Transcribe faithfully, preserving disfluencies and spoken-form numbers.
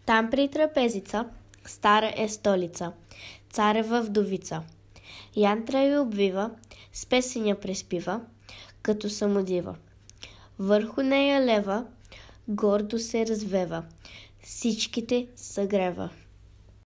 Там при трапезица, стара е столица, царева вдовица. Янтра й обвива, с песен я преспива, като самодива. Върху нея лева, гордо се развева, всичките съгрева.